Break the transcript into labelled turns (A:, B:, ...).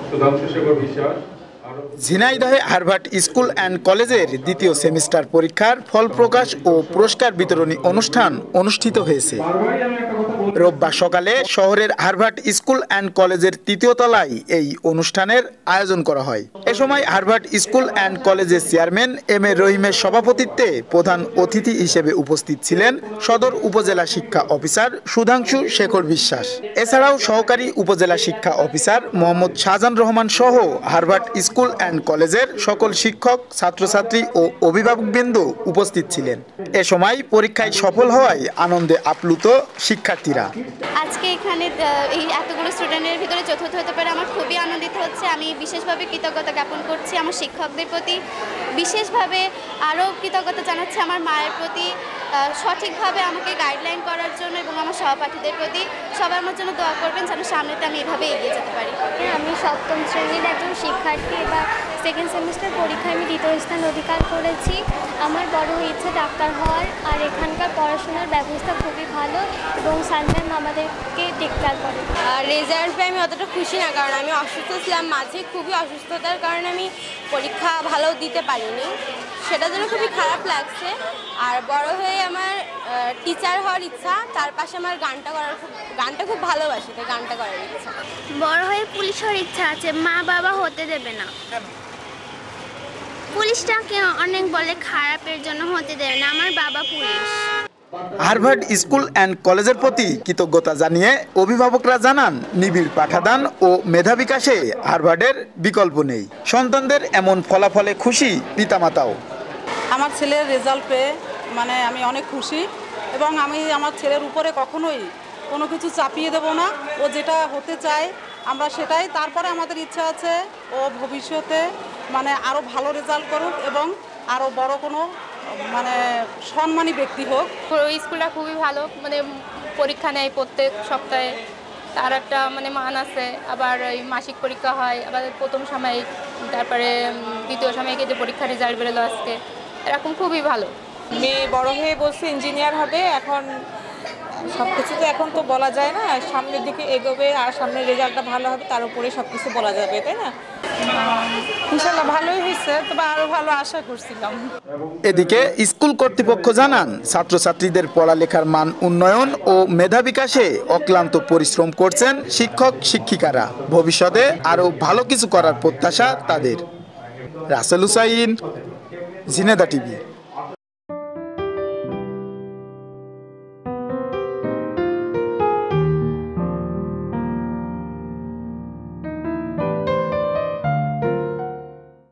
A: সুধাংশুশেখর বিশ্বাস।
B: ঝিনাইদহে Harvard school and কলেজের দ্বিতীয় সেমিস্টার পরীক্ষার ফল প্রকাশ ও পুরস্কার বিতরণী অনুষ্ঠান অনুষ্ঠিত হয়েছে। রোববার সকালে শহরের হার্ভার্ড স্কুল অ্যান্ড কলেজের তৃতীয় তলায় এই অনুষ্ঠানের আয়োজন করা হয়। এ সময় হার্ভার্ড স্কুল অ্যান্ড কলেজের চেয়ারম্যান এম এ রহিমের সভাপতিত্বে প্রধান অতিথি হিসেবে উপস্থিত ছিলেন সদর উপজেলা শিক্ষা অফিসার সুধাংশু শেখর বিশ্বাস। এছাড়াও সহকারী উপজেলা শিক্ষা অফিসার মোহাম্মদ শাহজান রহমান সহ হার্ভার্ড স্কুল অ্যান্ড কলেজের সকল শিক্ষক, ছাত্রছাত্রী ও অভিভাবকবৃন্দ উপস্থিত ছিলেন। এ সময় পরীক্ষায় সফল হওয়ায় আনন্দে আপ্লুত শিক্ষার্থীরা।
C: আজকে এখানে এই এতগুলো স্টুডেন্টের ভিতরে চতুর্থ হতে পারে আমার খুবই আনন্দিত হচ্ছে। আমি বিশেষভাবে কৃতজ্ঞতা জ্ঞাপন করছি আমার শিক্ষকদের প্রতি, বিশেষভাবে আরও কৃতজ্ঞতা জানাচ্ছি আমার মায়ের প্রতি, সঠিকভাবে আমাকে গাইডলাইন করার জন্য, এবং আমার সহপাঠীদের প্রতি। সবাই আমার জন্য দোয়া করবেন যেন সামনেতে আমি এভাবে এগিয়ে যেতে পারি।
D: আমি সপ্তম শ্রেণীর একজন শিক্ষার্থী। এবার সেকেন্ড সেমিস্টার পরীক্ষায় আমি দ্বিতীয় স্থান অধিকার করেছি। আমার বড় ইচ্ছে ডাক্তার হওয়ার। আর এখানকার পড়াশোনার ব্যবস্থা খুবই ভালো এবং স্যার ম্যাম আমাদেরকে টেককেয়ার করে।
E: রেজাল্ট পেয়ে আমি অতটা খুশি না, কারণ আমি অসুস্থ ছিলাম মাঝে, খুবই অসুস্থতার কারণে আমি পরীক্ষা ভালো দিতে পারিনি, সেটার জন্য খুবই খারাপ লাগছে। আর বড় হয়ে আমার টিচার হওয়ার ইচ্ছা, তার পাশে আমার গানটা খুব ভালোবাসি, তাই গানটা করার ইচ্ছা।
D: বড় হয়ে পুলিশ হওয়ার ইচ্ছা আছে, মা বাবা হতে দেবে না। পুলিশটাকে অনেক বলে খারাপের জন্য হতে দেবে না, আমার বাবা পুলিশ।
B: হার্ভার্ড স্কুল অ্যান্ড কলেজের প্রতি কৃতজ্ঞতা জানিয়ে অভিভাবকরা জানান, নিবিড় পাঠদান ও মেধা বিকাশে হার্ভার্ডের বিকল্প নেই। সন্তানদের এমন ফলাফলে খুশি পিতামাতাও।
F: আমার ছেলের রেজাল্ট পেয়ে আমি অনেক খুশি, এবং আমি আমার ছেলের উপরে কখনোই কোনো কিছু চাপিয়ে দেব না। ও যেটা হতে চায় আমরা সেটাই। তারপরে আমাদের ইচ্ছা আছে ও ভবিষ্যতে আরও ভালো রেজাল্ট করুক এবং আরও বড় কোনো সম্মানী ব্যক্তি হোক।
G: ওই স্কুলটা খুবই ভালো, পরীক্ষা নেয় প্রত্যেক সপ্তাহে, তার একটা মান আছে। আবার এই মাসিক পরীক্ষা হয়, আবার প্রথম সাময়িক, তারপরে দ্বিতীয় সাময়িকে যে পরীক্ষার রেজাল্ট বেরোলো আজকে, এরকম খুবই ভালো।
H: মেয়ে বড় হয়ে বলছে ইঞ্জিনিয়ার হবে। এখন সব কিছু তো এখন তো বলা যায় না, সামনের দিকে এগোবে আর সামনের রেজাল্টটা ভালো হবে, তার উপরে সব কিছু বলা যাবে, তাই না? ইনশাআল্লাহ ভালোই হয়েছে, তবে আরও ভালো আশা করছিলাম।
B: এদিকে স্কুল কর্তৃপক্ষ জানান, ছাত্রছাত্রীদের পড়ালেখার মান উন্নয়ন ও মেধা বিকাশে অক্লান্ত পরিশ্রম করছেন শিক্ষক শিক্ষিকারা। ভবিষ্যতে আরও ভালো কিছু করার প্রত্যাশা তাদের। রাসেল হুসাইন, ঝিনেদা টিভি।